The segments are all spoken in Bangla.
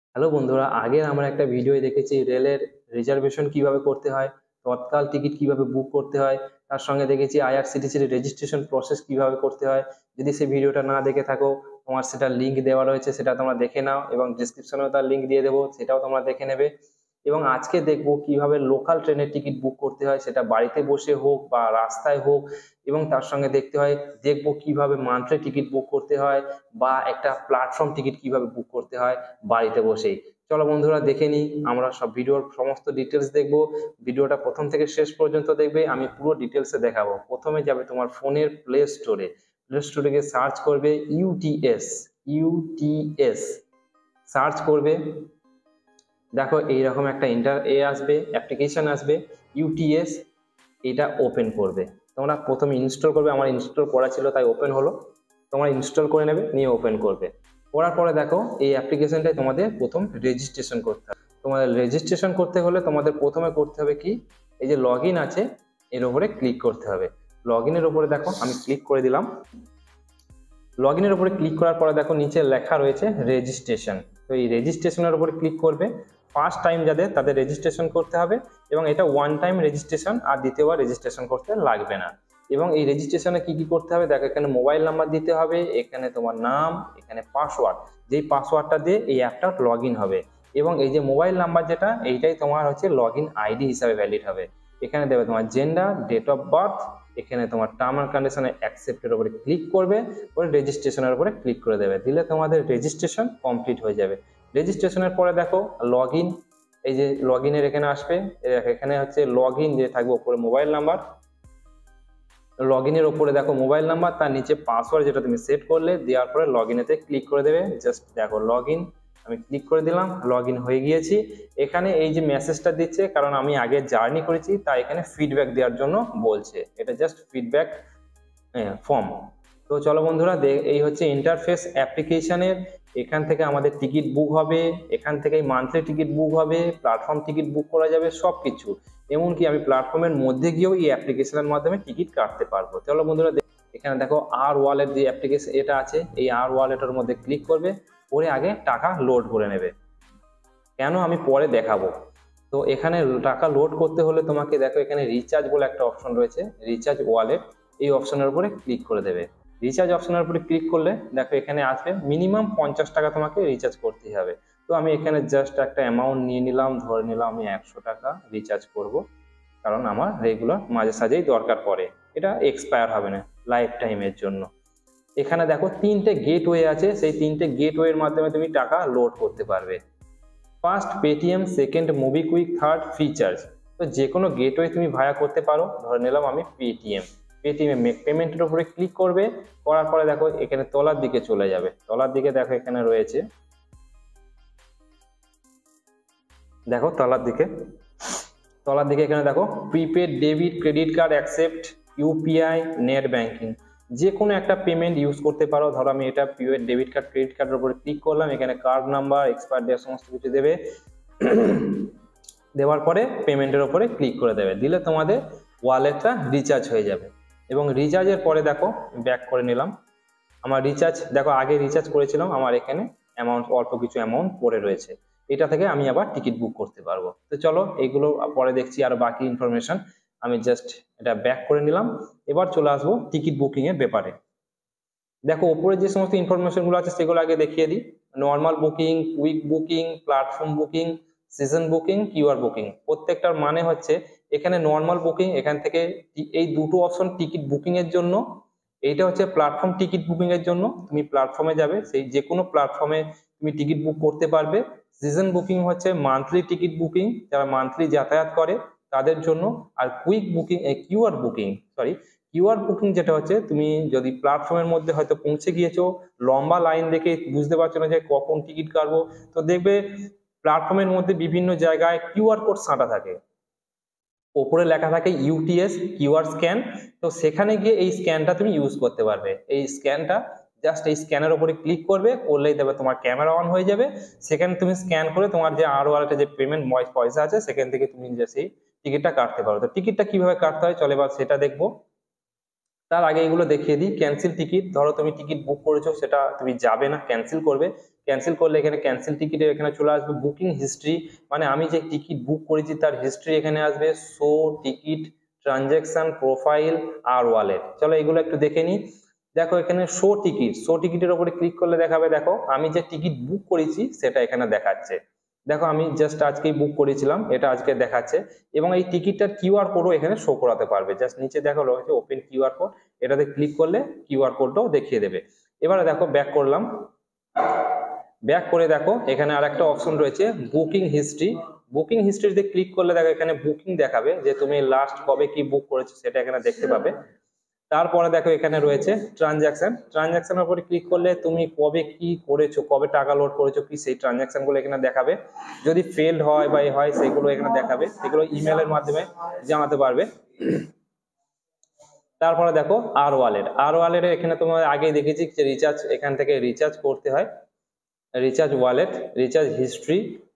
হ্যালো বন্ধুরা, আগের আমরা একটা ভিডিও দেখেছি রেলের রিজার্ভেশন কিভাবে করতে হয়, তৎকাল টিকিট কিভাবে বুক করতে হয়। তার সঙ্গে দেখেছি আইআরসিটিসির রেজিস্ট্রেশন প্রসেস কিভাবে করতে হয়। যদি সেই ভিডিওটা না দেখে থাকো, তোমার সেটা লিংক দেওয়া রয়েছে, সেটা তোমরা দেখে নাও, এবং ডিসক্রিপশনেও তার লিংক দিয়ে দেবো, সেটাও তোমরা দেখে নেবে। এবং আজকে দেখবো কিভাবে লোকাল ট্রেনের টিকিট বুক করতে হয়, সেটা বাড়িতে বসে হোক বা রাস্তায় হোক। এবং তার সঙ্গে দেখবো কিভাবে মান্থলি টিকিট বুক করতে হয় বা একটা প্ল্যাটফর্ম টিকিট কিভাবে বুক করতে হয় বাড়িতে বসেই। চলো বন্ধুরা, দেখে নিই। আমরা সব ভিডিওর সমস্ত ডিটেলস দেখবো। ভিডিওটা প্রথম থেকে শেষ পর্যন্ত দেখবে, আমি পুরো ডিটেলসে দেখাবো। প্রথমে যাবে তোমার ফোনের প্লে স্টোরে গিয়ে সার্চ করবে ইউটিএস সার্চ করবে। দেখো এইরকম একটা আসবে, অ্যাপ্লিকেশন আসবে ইউটিএস। এটা ওপেন করবে, তোমরা প্রথমে ইনস্টল করবে। আমার ইনস্টল করা ছিল তাই ওপেন হলো। তোমরা ইনস্টল করে নেবে, নিয়ে ওপেন করবে। করার পরে দেখো এই অ্যাপ্লিকেশনটাই তোমাদের প্রথম রেজিস্ট্রেশন করতে হবে। তোমাদের রেজিস্ট্রেশন করতে হলে তোমাদের প্রথমে করতে হবে কি, এই যে লগ ইন আছে এর উপরে ক্লিক করতে হবে। লগ ইনের উপরে দেখো আমি ক্লিক করে দিলাম। লগ ইনের উপরে ক্লিক করার পরে দেখো নিচে লেখা রয়েছে রেজিস্ট্রেশন। তো এই রেজিস্ট্রেশনের উপরে ক্লিক করবে। ফার্স্ট টাইম যাদের তাদের রেজিস্ট্রেশন করতে হবে, এবং এটা ওয়ান টাইম রেজিস্ট্রেশন, আর দ্বিতীয়বার রেজিস্ট্রেশন করতে লাগবে না। এবং এই রেজিস্ট্রেশনে কি কি করতে হবে দেখো, এখানে মোবাইল নাম্বার দিতে হবে, এখানে তোমার নাম, এখানে পাসওয়ার্ড। যেই পাসওয়ার্ডটা দিয়ে এই অ্যাপটা লগ ইন হবে, এবং এই যে মোবাইল নাম্বার যেটা, এইটাই তোমার হচ্ছে লগ ইন আইডি হিসাবে ভ্যালিড হবে। এখানে দেবে তোমার জেন্ডার, ডেট অফ বার্থ, এখানে তোমার টার্ম অ্যান্ড কন্ডিশনে অ্যাকসেপ্টের উপরে ক্লিক করবে, পরে রেজিস্ট্রেশনের উপরে ক্লিক করে দেবে। দিলে তোমাদের রেজিস্ট্রেশন কমপ্লিট হয়ে যাবে। রেজিস্ট্রেশনের পরে দেখো লগ ইন, এই যে লগ ইনের এখানে আসবে। এখানে হচ্ছে লগ ইন যে থাকবে উপরে মোবাইল নাম্বার, লগ ইনের উপরে দেখো মোবাইল নাম্বার, তার নিচে পাসওয়ার্ড যেটা তুমি সেট করলে, দেওয়ার পরে লগ ইনেতে ক্লিক করে দেবে। জাস্ট দেখো লগ ইন, আমি ক্লিক করে দিলাম, লগ ইন হয়ে গিয়েছি। এখানে এই যে মেসেজটা দিচ্ছে, কারণ আমি আগে জার্নি করেছি তাই এখানে ফিডব্যাক দেওয়ার জন্য বলছে। এটা জাস্ট ফিডব্যাক ফর্ম। তো চলো বন্ধুরা, এই হচ্ছে ইন্টারফেস অ্যাপ্লিকেশনের। এখান থেকে আমাদের টিকিট বুক হবে, এখান থেকেই মান্থলি টিকিট বুক হবে, প্ল্যাটফর্ম টিকিট বুক করা যাবে, সব কিছু। এমনকি আমি প্ল্যাটফর্মের মধ্যে গিয়েও এই অ্যাপ্লিকেশনের মাধ্যমে টিকিট কাটতে পারবো। চলো বন্ধুরা, এখানে দেখো আর ওয়ালেট যে অ্যাপ্লিকেশন এটা আছে, এই আর ওয়ালেটের মধ্যে ক্লিক করবে, করে আগে টাকা লোড করে নেবে। কেন আমি পরে দেখাবো। তো এখানে টাকা লোড করতে হলে তোমাকে দেখো এখানে রিচার্জ বলে একটা অপশন রয়েছে, রিচার্জ ওয়ালেট, এই অপশনের উপরে ক্লিক করে দেবে। রিচার্জ অপশনের উপরে ক্লিক করলে দেখো এখানে আসবে মিনিমাম 50 টাকা তোমাকে রিচার্জ করতেই হবে। তো আমি এখানে জাস্ট একটা অ্যামাউন্ট নিয়ে নিলাম, ধরে নিলাম আমি 100 টাকা রিচার্জ করব, কারণ আমার রেগুলার মাঝে সাঝেই দরকার পড়ে। এটা এক্সপায়ার হবে না, লাইফ টাইমের জন্য। এখানে দেখো তিনটে গেটওয়ে আছে, সেই তিনটে গেটওয়ের মাধ্যমে তুমি টাকা লোড করতে পারবে। First Paytm, second MobiKwik, third Freecharge. তো যে কোনো গেটওয়ে তুমি ভায়া করতে পারো। ধরে নিলাম আমি পেটিএম মেক পেমেন্টের উপরে ক্লিক করবে। করার পরে দেখো এখানে তলার দিকে চলে যাবে, তলার দিকে দেখো এখানে রয়েছে, দেখো তলার দিকে এখানে দেখো prepaid, debit, credit card accept, UPI, net banking. যে কোনো একটা পেমেন্ট ইউজ করতে পারো। ধরো আমি এটা প্রিপেড, ডেবিট কার্ড, ক্রেডিট কার্ডের উপরে ক্লিক করলাম, এখানে কার্ড নাম্বার, এক্সপায়ার ডেট সমস্ত কিছু দেবে। দেওয়ার পরে পেমেন্টের উপরে ক্লিক করে দেবে, দিলে তোমাদের ওয়ালেটটা রিচার্জ হয়ে যাবে। এবং রিচার্জের পরে দেখো ব্যাক করে নিলাম। আমার রিচার্জ দেখো, আগে রিচার্জ করেছিলাম, আমার এখানে অ্যামাউন্ট অল্প কিছু অ্যামাউন্ট পড়ে রয়েছে। এটা থেকে আমি আবার টিকিট বুক করতে পারবো। তো চলো এইগুলো পরে দেখছি, আর বাকি ইনফরমেশন। আমি জাস্ট এটা ব্যাক করে নিলাম। এবার চলে আসবো টিকিট বুকিং এর ব্যাপারে। দেখো উপরে যে সমস্ত ইনফরমেশন গুলো আছে সেগুলো আগে দেখিয়ে দিই। Normal booking, quick booking, platform booking, season booking, QR booking. প্রত্যেকটার মানে হচ্ছে, এখানে নর্মাল বুকিং, এখান থেকে এই দুটো অপশন টিকিট বুকিং এর জন্য। এইটা হচ্ছে প্ল্যাটফর্ম টিকিট বুকিং এর জন্য, তুমি প্ল্যাটফর্মে যাবে, সেই যে কোনো প্ল্যাটফর্মে তুমি টিকিট বুক করতে পারবে। সিজন বুকিং হচ্ছে মান্থলি টিকিট বুকিং, যারা মান্থলি যাতায়াত করে তাদের জন্য। আর কুইক বুকিং, কিউআর বুকিং যেটা হচ্ছে, তুমি যদি প্ল্যাটফর্মের মধ্যে হয়তো পৌঁছে গিয়েছো, লম্বা লাইন দেখে বুঝতে পারছো না যে কখন টিকিট কাটবো, তো দেখবে প্ল্যাটফর্মের মধ্যে বিভিন্ন জায়গায় কিউআর কোড সাঁটা থাকে, ওপরে লেখা থাকে ইউটিএস কিউআর স্ক্যান। তো সেখানে গিয়ে এই স্ক্যানটা তুমি ইউজ করতে পারবে। এই স্ক্যানটা জাস্ট এই স্ক্যানের উপরে ক্লিক করবে, করলেই দেবে তোমার ক্যামেরা অন হয়ে যাবে। সেখানে তুমি স্ক্যান করে তোমার যে আর ওয়ালেটে যে পেমেন্ট পয়সা আছে, সেখান থেকে তুমি যে সেই টিকিটটা কাটতে পারো। তো টিকিটটা কিভাবে কাটতে হয় চলে, এবার সেটা দেখবো। তার আগে এগুলো দেখিয়ে দিই। ক্যান্সেল টিকিট, ধরো তুমি টিকিট বুক করেছো, সেটা তুমি যাবে না, ক্যান্সেল করবে। ক্যান্সেল করলে এখানে ক্যান্সেল টিকিটের এখানে চলে আসবে বুকিং হিস্ট্রি, মানে আমি যে টিকিট বুক করেছি তার হিস্ট্রি এখানে আসবে, শো টিকিট, ট্রানজ্যাকশন, প্রোফাইল আর ওয়ালেট। চলো এগুলো একটু দেখে নিই। দেখো এখানে শো টিকিট, শো টিকিটের উপরে ক্লিক করলে দেখাবে, দেখো আমি যে টিকিট বুক করেছি সেটা এখানে দেখাচ্ছে। দেখো আমি জাস্ট আজকেই বুক করেছিলাম, এটা আজকে দেখাচ্ছে, এবং এই টিকিটটার কিউআর কোডও এখানে শো করাতে পারবে। জাস্ট নিচে দেখো রয়েছে ওপেন কিউআর কোড, এটাতে ক্লিক করলে কিউআর কোডটাও দেখিয়ে দেবে। এবারে দেখো ব্যাক করলাম, ব্যাক করে দেখো এখানে আর একটা অপশন রয়েছে বুকিং হিস্ট্রি। বুকিং হিস্ট্রিতে ক্লিক করলে দেখো এখানে বুকিং দেখাবে, যে তুমি লাস্ট কবে কি বুক করেছো সেটা এখানে দেখতে পাবে। তারপরে দেখো এখানে রয়েছে ট্রানজ্যাকশন, ট্রানজ্যাকশনের উপরে ক্লিক করলে তুমি কবে কি করেছো, কবে টাকা লোড করেছো কি, সেই ট্রানজ্যাকশন গুলো এখানে দেখাবে। যদি ফেলড হয় বা হয় সেগুলো এখানে দেখাবে, সেগুলো ইমেলের মাধ্যমে জানাতে পারবে। তারপরে দেখো আর ওয়ালেট, আর ওয়ালেটে এখানে তোমার আগেই দেখেছি যে রিচার্জ, এখান থেকে রিচার্জ করতে হয়, রিচার্জ ওয়ালেট, রিচার্জ হিস্ট্রি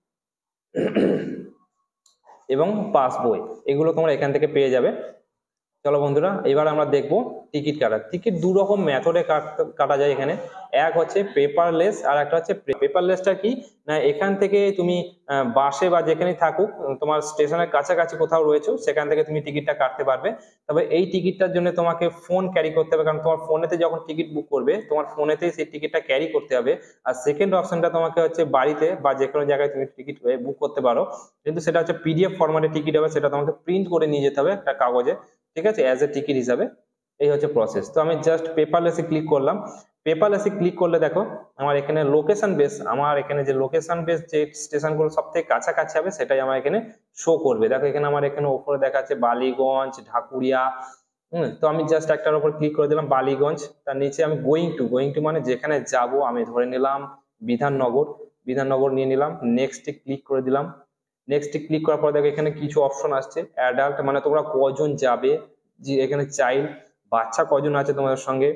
এবং পাসবই, এগুলো তোমরা এখান থেকে পেয়ে যাবে। চলো বন্ধুরা এবার আমরা দেখবো টিকিট কাটা। টিকিট দু রকম মেথডে কাটা যায় এখানে, এক হচ্ছে পেপারলেস আর একটা হচ্ছে পেপারলেসটা কি না, এখান থেকে তুমি বাসে বা যেখানে থাকুক তোমার স্টেশনের কাছাকাছি কোথাও রয়েছে সেখান থেকে তুমি টিকিটটা কাটতে পারবে। তবে এই টিকিটটার জন্য তোমাকে ফোন ক্যারি করতে হবে, কারণ তোমার ফোনেতে যখন টিকিট বুক করবে তোমার ফোনেতেই সেই টিকিটটা ক্যারি করতে হবে। আর সেকেন্ড অপশনটা তোমাকে হচ্ছে বাড়িতে বা যে কোনো জায়গায় তুমি টিকিট বুক করতে পারো, কিন্তু সেটা হচ্ছে পিডিএফ ফরম্যাটে টিকিট হবে, সেটা তোমাকে প্রিন্ট করে নিয়ে যেতে হবে একটা কাগজে, ঠিক আছে, অ্যাজ এ টিকিট হিসাবে। এই হচ্ছে প্রসেস। তো আমি জাস্ট পেপারলেসে ক্লিক করলাম, পেপারলেসে ক্লিক করলে দেখো আমার এখানে লোকেশন বেস, আমার এখানে যে লোকেশন বেস যে স্টেশনগুলো সব থেকে কাছাকাছি হবে সেটাই আমার এখানে শো করবে। দেখো এখানে আমার এখানে উপরে দেখাচ্ছে বালিগঞ্জ, ঢাকুরিয়া। তো আমি জাস্ট একটার উপর ক্লিক করে দিলাম বালিগঞ্জ, তার নিচে আমি গোয়িং টু মানে যেখানে যাব, আমি ধরে নিলাম বিধাননগর, বিধাননগর নিয়ে নিলাম, নেক্সটে ক্লিক করে দিলাম। নেক্সটে ক্লিক করার পর দেখো এখানে কিছু অপশন আসছে, অ্যাডাল্ট মানে তোমরা কজন যাবে, যে এখানে চাইল্ড বাচ্চা কজন আছে তোমাদের সঙ্গে,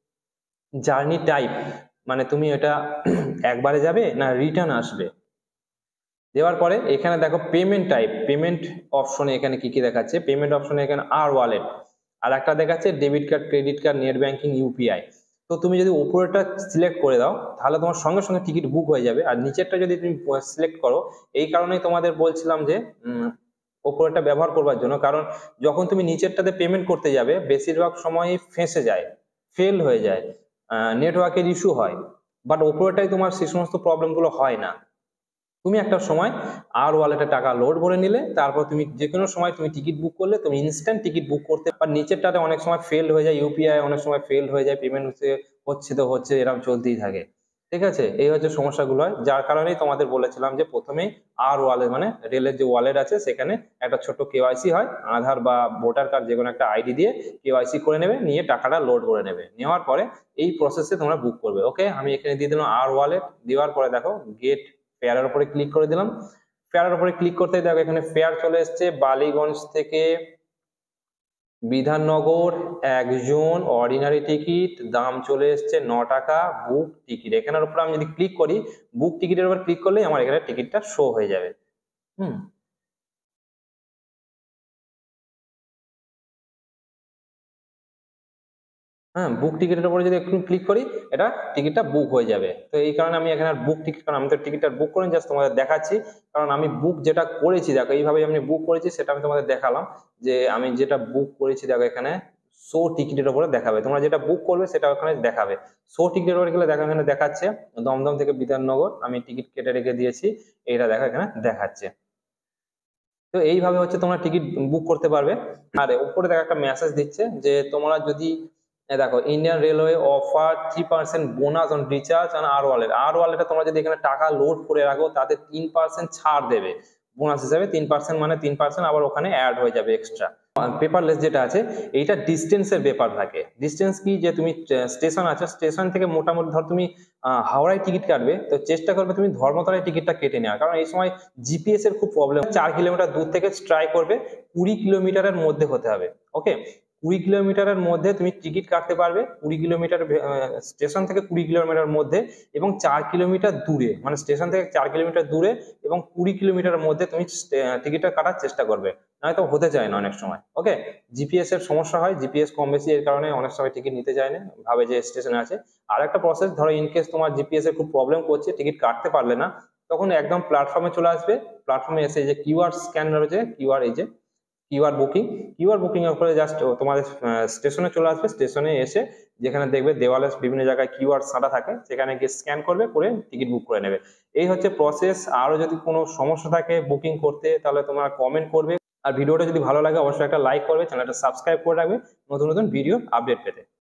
জার্নি টাইপ মানে তুমি এটা একবারে যাবে না রিটার্ন আসবে। দেওয়ার পরে এখানে দেখো পেমেন্ট টাইপ, পেমেন্ট অপশনে এখানে কি কি দেখাচ্ছে, পেমেন্ট অপশনে এখানে আর ওয়ালেট, আর একটা দেখাচ্ছে debit card, credit card, net banking, UPI. তো তুমি যদি উপরেরটা সিলেক্ট করে দাও তাহলে তোমার সঙ্গে সঙ্গে টিকিট বুক হয়ে যাবে, আর নিচেরটা যদি তুমি সিলেক্ট করো, এই কারণেই তোমাদের বলছিলাম যে উপরেরটা ব্যবহার করবার জন্য, কারণ যখন তুমি নিচেরটাতে পেমেন্ট করতে যাবে বেশিরভাগ সময় ফেঁসে যায়, ফেল হয়ে যায়, নেটওয়ার্কের ইস্যু হয়, বাট উপরেরটাই তোমার সেই সমস্ত প্রবলেমগুলো হয় না। তুমি একটা সময় আর ওয়ালেটে টাকা লোড করে নিলে তারপর তুমি যে কোনো সময় তুমি টিকিট বুক করলে তুমি ইনস্ট্যান্ট টিকিট বুক করতে পার। নিচেরটাতে অনেক সময় ফেল হয়ে যায়, ইউপিআই অনেক সময় ফেল হয়ে যায়, পেমেন্ট হচ্ছে তো হচ্ছে, এরকম চলতেই থাকে, ঠিক আছে। এই হচ্ছে সমস্যাগুলো হয়, যার কারণেই তোমাদের বলেছিলাম যে প্রথমেই আর ওয়ালেট মানে রেলের যে ওয়ালেট আছে সেখানে একটা ছোট্ট কেওয়াইসি হয়, আধার বা ভোটার কার্ড যে কোনো একটা আইডি দিয়ে কেওয়াইসি করে নেবে, নিয়ে টাকাটা লোড করে নেবে, নেওয়ার পরে এই প্রসেসে তোমরা বুক করবে। ওকে, আমি এখানে দিয়ে দিলাম আর ওয়ালেট, দেওয়ার পরে দেখো গেট ফেয়ারের উপরে ক্লিক করে দিলাম। ফেয়ারের উপরে ক্লিক করতে দেখো এখানে ফেয়ার চলে এসছে, বালিগঞ্জ থেকে বিধাননগর একজন অর্ডিনারি টিকিট, দাম চলে এসছে 9 টাকা, বুক টিকিট। এখানের উপর আমি যদি ক্লিক করি, বুক টিকিটের উপর ক্লিক করলে আমার এখানে টিকিটটা শো হয়ে যাবে। হ্যাঁ, বুক টিকিটের উপরে যদি একটু ক্লিক করি এটা টিকিটটা বুক হয়ে যাবে। তো এই কারণে আমি এখানে আর বুক টিকিট, কারণ আমি তো টিকিটটা বুক করে জাস্ট তোমাদের দেখাচ্ছি, কারণ আমি বুক যেটা করেছি দেখো এইভাবে আমি বুক করেছি সেটা আমি তোমাদের দেখালাম, যে আমি যেটা বুক করেছি দেখো এখানে শো টিকিটের উপরে দেখাবে, তোমরা যেটা বুক করবে সেটা ওখানে দেখাবে। শো টিকিটের উপরে গেলে দেখো এখানে দেখাচ্ছে দমদম থেকে বিধাননগর, আমি টিকিট কেটে রেখে দিয়েছি, এইটা দেখো এখানে দেখাচ্ছে। তো এইভাবে হচ্ছে তোমরা টিকিট বুক করতে পারবে। আর উপরে দেখো একটা মেসেজ দিচ্ছে যে তোমরা যদি দেখো Indian railway offer 3% bonus on recharge on R wallet, আর ওয়ালেটে তোমরা যদি এখানে টাকা লোড করে রাখো তাতে 3% ছাড় দেবে বোনাস হিসাবে, 3% মানে 3% আবার ওখানে অ্যাড হয়ে যাবে এক্সট্রা। পেপারলেস যেটা আছে এইটা ডিস্টেন্সের ব্যাপার থাকে। ডিস্টেন্স কি, যে তুমি স্টেশন আছে, স্টেশন থেকে মোটামুটি ধর তুমি হাওড়ায় টিকিট কাটবে, তো চেষ্টা করবে তুমি ধর্মতলায় টিকিটটা কেটে নেওয়া, কারণ এই সময় জিপিএস এর খুব প্রবলেম। 4 কিলোমিটার দূর থেকে ট্রাই করবে 20 কিলোমিটারের মধ্যে হতে হবে। ওকে, 20 কিলোমিটারের মধ্যে তুমি টিকিট কাটতে পারবে, 20 কিলোমিটার স্টেশন থেকে 20 কিলোমিটার মধ্যে, এবং 4 কিলোমিটার দূরে, মানে স্টেশন থেকে 4 কিলোমিটার দূরে এবং 20 কিলোমিটারের মধ্যে তুমি টিকিটটা কাটার চেষ্টা করবে। নয়তো হতে চায় না অনেক সময়। ওকে, জিপিএস এর সমস্যা হয়, জিপিএস কম বেশি এর কারণে অনেক সময় টিকিট নিতে চায় না, ভাবে যে স্টেশনে আছে। আর একটা প্রসেস, ধরো ইনকেস তোমার জিপিএস এর খুব প্রবলেম করছে, টিকিট কাটতে পারলে না, তখন একদম প্ল্যাটফর্মে চলে আসবে। প্ল্যাটফর্মে এসে যে কিউআর স্ক্যান রয়েছে, কিউআর, এই যে কিউআর বুকিং এর উপরে জাস্ট তোমাদের স্টেশনে চলে আসবে। স্টেশনে এসে যেখানে দেখবে দেওয়ালে বিভিন্ন জায়গায় কিউআর সাঁটা থাকে, সেখানে গিয়ে স্ক্যান করবে, করে টিকিট বুক করে নেবে। এই হচ্ছে প্রসেস। আরো যদি কোনো সমস্যা থাকে বুকিং করতে, তাহলে তোমরা কমেন্ট করবে। আর ভিডিওটা যদি ভালো লাগে অবশ্যই একটা লাইক করবে, চ্যানেলটা সাবস্ক্রাইব করে রাখবে নতুন নতুন ভিডিও আপডেট পেতে।